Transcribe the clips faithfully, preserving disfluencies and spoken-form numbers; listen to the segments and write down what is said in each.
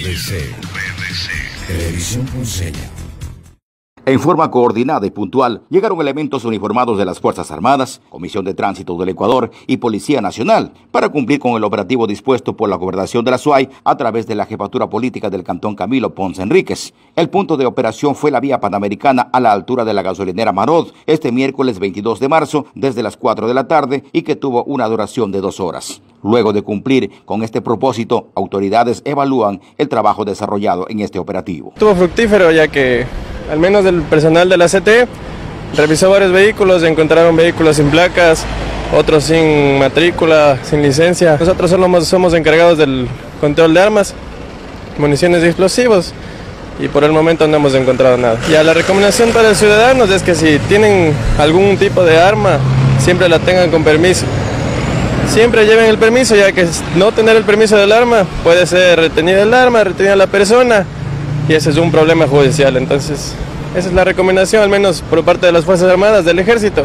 B C, Televisión Ponceña. En forma coordinada y puntual, llegaron elementos uniformados de las Fuerzas Armadas, Comisión de Tránsito del Ecuador y Policía Nacional para cumplir con el operativo dispuesto por la Gobernación de la SUAY a través de la Jefatura Política del Cantón Camilo Ponce Enríquez. El punto de operación fue la vía panamericana a la altura de la gasolinera Marod este miércoles veintidós de marzo desde las cuatro de la tarde y que tuvo una duración de dos horas. Luego de cumplir con este propósito, autoridades evalúan el trabajo desarrollado en este operativo. Estuvo fructífero ya que al menos el personal de la C T revisó varios vehículos, encontraron vehículos sin placas, otros sin matrícula, sin licencia. Nosotros solo somos encargados del control de armas, municiones y explosivos y por el momento no hemos encontrado nada. Y a la recomendación para los ciudadanos es que si tienen algún tipo de arma, siempre la tengan con permiso. Siempre lleven el permiso, ya que no tener el permiso del arma puede ser retenida el arma, retenida la persona, y ese es un problema judicial. Entonces, esa es la recomendación, al menos por parte de las Fuerzas Armadas, del Ejército,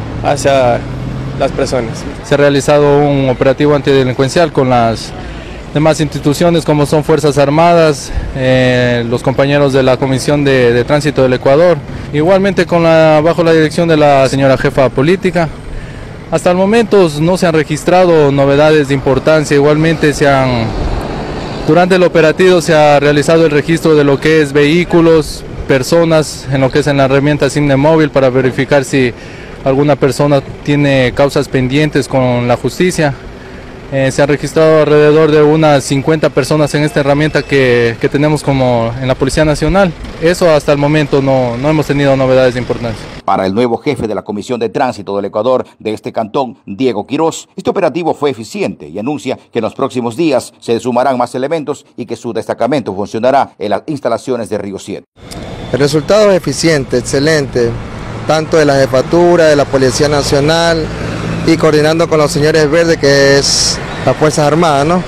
hacia las personas. Se ha realizado un operativo antidelincuencial con las demás instituciones como son Fuerzas Armadas, eh, los compañeros de la Comisión de, de Tránsito del Ecuador, igualmente con la, bajo la dirección de la señora jefa política. Hasta el momento no se han registrado novedades de importancia, igualmente se han, durante el operativo se ha realizado el registro de lo que es vehículos, personas, en lo que es en la herramienta Signe Móvil para verificar si alguna persona tiene causas pendientes con la justicia. Eh, se han registrado alrededor de unas cincuenta personas en esta herramienta que, que tenemos como en la Policía Nacional. Eso hasta el momento no, no hemos tenido novedades de importancia. Para el nuevo jefe de la Comisión de Tránsito del Ecuador de este cantón, Diego Quiroz, este operativo fue eficiente y anuncia que en los próximos días se sumarán más elementos y que su destacamento funcionará en las instalaciones de Río siete. El resultado es eficiente, excelente, tanto de la jefatura, de la Policía Nacional y coordinando con los señores verdes, que es las Fuerzas Armadas, ¿no?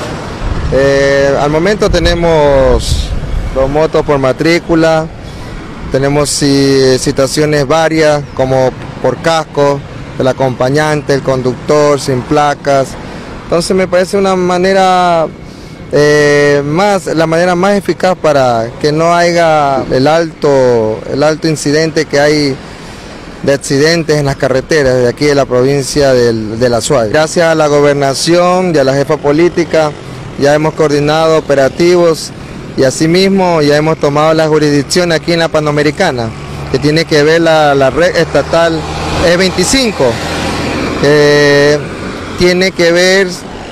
Eh, al momento tenemos dos motos por matrícula, tenemos si, situaciones varias como por casco, el acompañante, el conductor sin placas. Entonces me parece una manera eh, más, la manera más eficaz para que no haya el alto, el alto incidente que hay de accidentes en las carreteras de aquí de la provincia del, de la SUAY. Gracias a la gobernación y a la jefa política ya hemos coordinado operativos y asimismo ya hemos tomado la jurisdicción aquí en la Panamericana, que tiene que ver la, la red estatal E veinticinco, que tiene que ver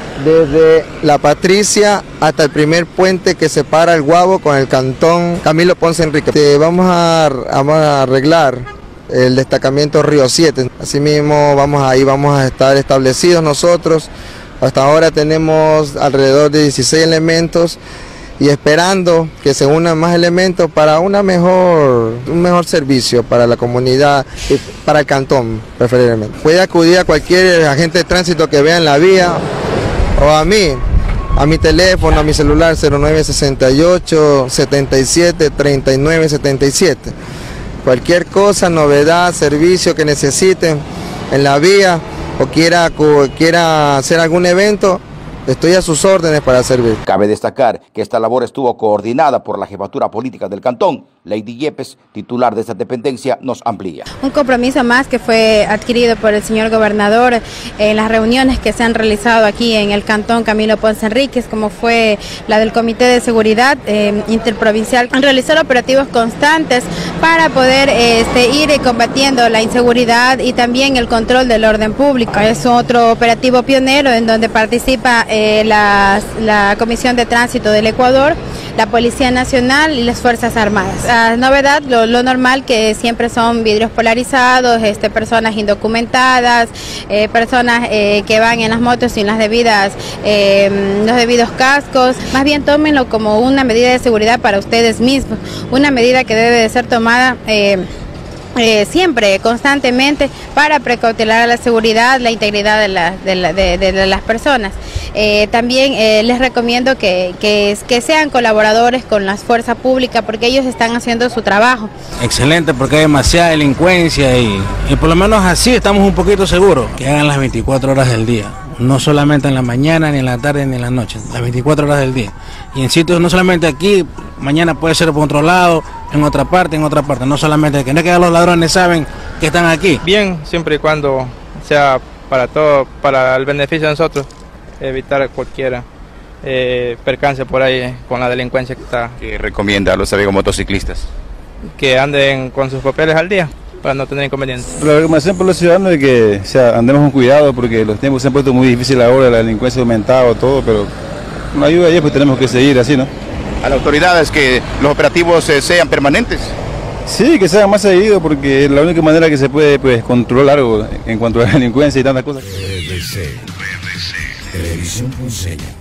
desde La Patricia hasta el primer puente que separa el Guabo con el cantón Camilo Ponce Enríquez. Vamos a, vamos a arreglar el destacamento Río siete. Asimismo vamos ahí vamos a estar establecidos nosotros. Hasta ahora tenemos alrededor de dieciséis elementos y esperando que se unan más elementos para una mejor, un mejor servicio para la comunidad y para el cantón preferiblemente. Puede acudir a cualquier agente de tránsito que vea en la vía o a mí, a mi teléfono, a mi celular cero nueve sesenta y ocho, setenta y siete, treinta y nueve setenta y siete. Cualquier cosa, novedad, servicio que necesiten en la vía o quiera, quiera hacer algún evento, estoy a sus órdenes para servir. Cabe destacar que esta labor estuvo coordinada por la Jefatura Política del Cantón. Lady Yepes, titular de esta dependencia, nos amplía. Un compromiso más que fue adquirido por el señor gobernador en las reuniones que se han realizado aquí en el Cantón Camilo Ponce Enríquez, como fue la del Comité de Seguridad eh, Interprovincial, en realizar operativos constantes para poder este, ir combatiendo la inseguridad y también el control del orden público. Es otro operativo pionero en donde participa eh, la, la Comisión de Tránsito del Ecuador, la Policía Nacional y las Fuerzas Armadas. La novedad, lo, lo normal que siempre son vidrios polarizados, este, personas indocumentadas, eh, personas eh, que van en las motos sin las debidas, eh, los debidos cascos. Más bien tómenlo como una medida de seguridad para ustedes mismos, una medida que debe de ser tomada eh, Eh, siempre, constantemente, para precautelar la seguridad, la integridad de, la, de, la, de, de, de las personas. Eh, también eh, les recomiendo que, que, que sean colaboradores con las fuerzas públicas porque ellos están haciendo su trabajo. Excelente, porque hay demasiada delincuencia y, y por lo menos así estamos un poquito seguros, que hagan las veinticuatro horas del día. no solamente en la mañana, ni en la tarde, ni en la noche, las veinticuatro horas del día. Y en sitios no solamente aquí, mañana puede ser por otro lado, en otra parte, en otra parte, no solamente que no es que los ladrones saben que están aquí. Bien, siempre y cuando sea para todo, para el beneficio de nosotros, evitar cualquier eh, percance por ahí con la delincuencia que está. ¿Qué recomienda a los amigos motociclistas? Que anden con sus papeles al día, para no tener inconvenientes. La recomendación por los ciudadanos es que o sea, andemos con cuidado porque los tiempos se han puesto muy difíciles ahora, la delincuencia ha aumentado, todo, pero con la ayuda de ellos pues tenemos que seguir así, ¿no? A las autoridades que los operativos eh, sean permanentes. Sí, que sean más seguidos porque es la única manera que se puede pues, controlar algo en cuanto a la delincuencia y tantas cosas. R D C, Televisión Ponceña.